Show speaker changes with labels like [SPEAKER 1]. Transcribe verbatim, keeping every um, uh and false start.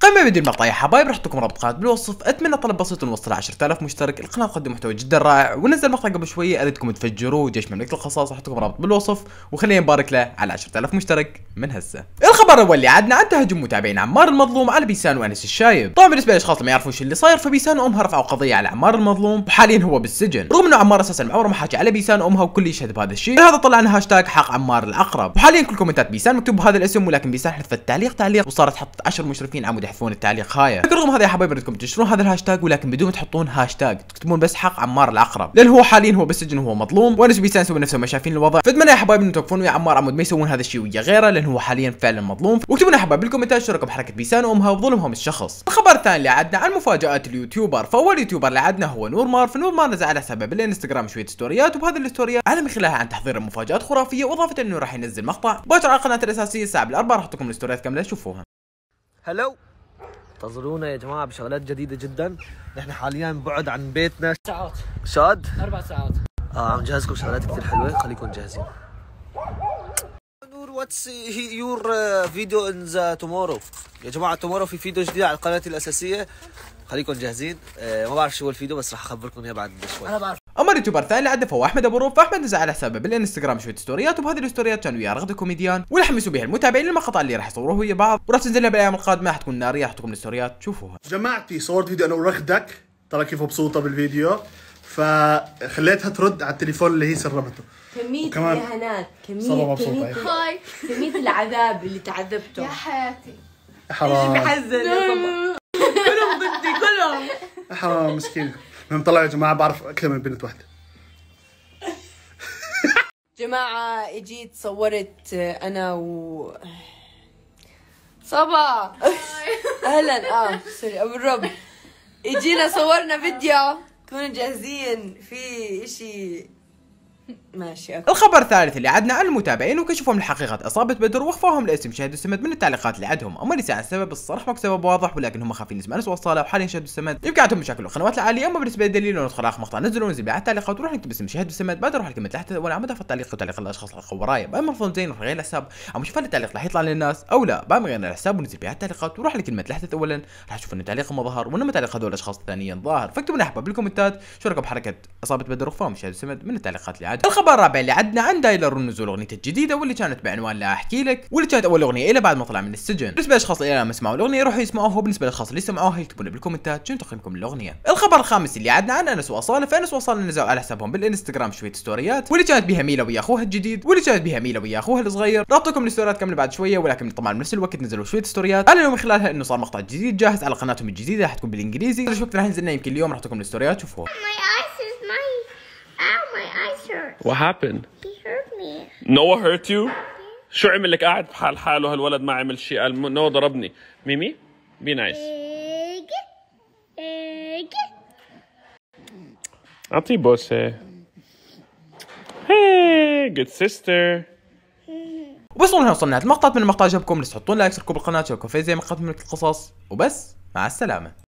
[SPEAKER 1] قبل ما بدي المقطع يا حبايب راح احطكم رابط قناه بالوصف. اتمنى طلب بسيط نوصل عشرة آلاف مشترك. القناه تقدم محتوى جدا رائع ونزل مقطع قبل شويه اريدكم تفجروه. جيش مملكه القصاص راح احطكم رابط بالوصف وخلينا نبارك له على عشرة آلاف مشترك من هسه. الخبر الاول اللي عندنا عن تهجم متابعين عمار المظلوم على بيسان وانس الشايب. طبعا بالنسبه للاشخاص اللي ما يعرفون شو اللي صاير، فبيسان وامها رفعوا قضيه على عمار المظلوم وحاليا هو بالسجن، رغم انه عمار اساسا عمره ما حكى على بيسان وامها والكل يشهد بهذا الشيء. هذا طلع لنا هاشتاج حق عمار العقرب، وحاليا كل كومنتات بيسان مكتوب بهذا الاسم، ولكن بيسان حذفت التعليق تعليق وصارت تحط عشر مشرفين عمود يحذفون التعليق هاي. رغم هذا يا حبايبي بدكم تنشرون هذا الهاشتاج، ولكن بدون تحطون هاشتاج، تكتبون بس حق عمار العقرب، لان هو حاليا هو بالسجن وهو مظلوم، وانس بيسان يسوون نفسهم ما شايفين الوضع. فاتمنى يا حبايبي انكم توقفون ويا عمار عمود ما يسوون هذا الشيء ويا غيره، لان هو حاليا فعلا مظلوم. واكتبوا لنا يا حبايبي بالكومنتات شو رايكم بحركه بيسان وامها وظلمهم الشخص. الخبر الثاني اللي عندنا عن مفاجات اليوتيوبر، فاول يوتيوبر اللي عندنا هو نور مار. فنور مار نزل على حسابه بالانستغرام شويه ستوريات، وبهذه الستوريات على من خلالها عن تحضير مفاجات خرافيه، واضافه انه راح ينزل مقطع باكر على قناته الاساسيه الساعه بالاربعه. راح احطكم الستوريات كامله شوفوها.
[SPEAKER 2] هلو، انتظرونا يا جماعه بشغلات جديده جدا. نحن حاليا بعد عن بيتنا
[SPEAKER 3] ساعات
[SPEAKER 2] شاد
[SPEAKER 3] اربع ساعات.
[SPEAKER 2] اه عم جهزكم شغلات كثير حلوه، خليكم جاهزين. نور واتس يور فيديو ان ذا تومورو يا جماعه. تومورو في فيديو جديد على قناتي الاساسيه، خليكم جاهزين. آه ما بعرف شو هو الفيديو بس راح اخبركم اياه بعد شوي.
[SPEAKER 3] انا بعرف.
[SPEAKER 1] اما اليوتيوبر الثاني اللي عندنا فهو احمد ابو روف. فاحمد نزل على حسابه بالانستغرام شويه ستوريات، وبهذه الستوريات كان وياه رغده كوميديان واللي حمسوا بها المتابعين المقاطع اللي راح يصوروه ويا بعض، وراح تنزل لها بالايام القادمه. راح تكون ناريه، راح تكون الستوريات شوفوها.
[SPEAKER 4] جماعتي صورت فيديو انا ورغدك، ترى كيف مبسوطه بالفيديو، فخليتها ترد على التليفون اللي هي سربته.
[SPEAKER 5] كمية
[SPEAKER 4] وكمان
[SPEAKER 5] الإهانات، كمية
[SPEAKER 4] صاروا مبسوطة.
[SPEAKER 5] كمية
[SPEAKER 4] هاي
[SPEAKER 5] كمية العذاب اللي تعذبته
[SPEAKER 6] يا حياتي.
[SPEAKER 4] حرام
[SPEAKER 5] بحزن يا صبا. كلهم ضدي كلهم.
[SPEAKER 4] حرام مسكين. المهم طلعوا يا جماعه بعرف اكثر من بنت واحده.
[SPEAKER 5] جماعة اجيت صورت انا و صبا. اهلا. اه سوري ابو الرب. اجينا صورنا فيديو، كونوا جاهزين في اشي ماشي. أوكي.
[SPEAKER 1] الخبر الثالث اللي عندنا عن المتابعين وكشفهم لحقيقة إصابة بدر وخفاهم لاسم شهد السمد من التعليقات اللي عندهم. أما اللي عن السبب الصراحة ماكو سبب واضح، ولكن هم خايفين اسم أنس وصالة وحاليا شهد السمد يمكن عندهم مشاكل والقنوات العالية. أما بالنسبة للدليل إنه ندخل آخر مقطع نزلوا وننزل على التعليقات وروح نكتب اسم شهد السمد، بعد نروح الكلمة تحت ولا عم في التعليق وتعليق الأشخاص اللي ورايا. بقى مرفوض زين وغير الحساب عم نشوف التعليق راح يطلع للناس أو لا. بقى غيرنا الحساب وننزل بها التعليقات وروح لكلمة تحت أولا راح تشوف إن التعليق ما ظهر وإنما تعليق هذول الأشخاص الثانيين ظاهر. فاكتبوا لنا أحباب بالكومنتات شو رايكم بحركة إصابة بدر وخفاهم شهد السمد من التعليقات اللي عندهم. الخبر الرابع اللي عندنا عن دايلر ونزول اغنيته الجديده، واللي كانت بعنوان لا احكي لك، واللي كانت اول اغنيه له بعد ما طلع من السجن. بالنسبه للاشخاص اللي ما سمعوا الاغنيه يروحوا يسمعوها، وبالنسبه للاشخاص اللي سمعوها يكتبوا لنا بالكومنتات شنو تقييمكم للاغنيه. الخبر الخامس اللي عندنا عن انس واصاله. فانس واصاله نزلوا على حسابهم بالانستغرام شويه ستوريات، واللي كانت بها ميلا ويا اخوها الجديد، واللي كانت بها ميلا ويا اخوها الصغير. راح اعطيكم الستوريات كامله بعد شويه، ولكن طبعا بنفس الوقت نزلوا شويه ستوريات اعلنوا من خلالها انه صار مقطع جديد جاهز على قناتهم الجديده، راح تكون بالانجليزي. ايش وقت راح ينزلنا يمكن اليوم. راح اعطيكم الستوريات شوفوها.
[SPEAKER 7] What happened?
[SPEAKER 6] He hurt me.
[SPEAKER 7] Noah hurt you? شو عمل لك؟ قاعد بحال حاله هالولد ما عمل شيء. قال نو ضربني. ميمي بي نايس.
[SPEAKER 6] Egg. Egg.
[SPEAKER 7] اعطيه بوسه. Hey good sister.
[SPEAKER 1] وبس وصلنا وصلنا المقطع من المقطع عجبكم، لا تحطون لايك، تشتركوا بالقناه، تشاركوا بالقناه، تشاركوا في زي مقاطع من القصص، وبس مع السلامه.